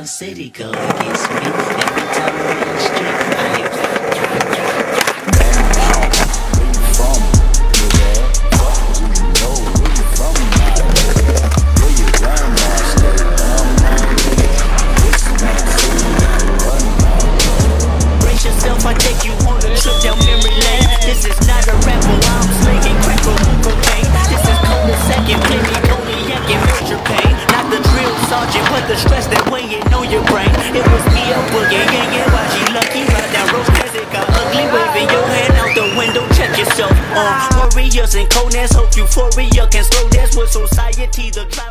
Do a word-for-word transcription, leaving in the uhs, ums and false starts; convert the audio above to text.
on city go against me. Every time I'm in the street, I hear yeah, yeah, yeah. Man down, where you from, nigga? Do you know where you from, nigga? Where your grandma stay? Down my nigga. This is not city, run now. Brace yourself, I take you on a trip down memory lane. This is not a rap, while I'm slinging crack or cocaine. This is cold a second, plenty cognac and murder pain. Not the drill sergeant, but the stress that weighing on your brain. It was me a boogie, yeah, yeah, why she lucky? Ride down road, cause it got ugly. Waving your hand out the window, check yourself. Uh, warriors and coldness, hope euphoria can slow. That's what society, the cloud.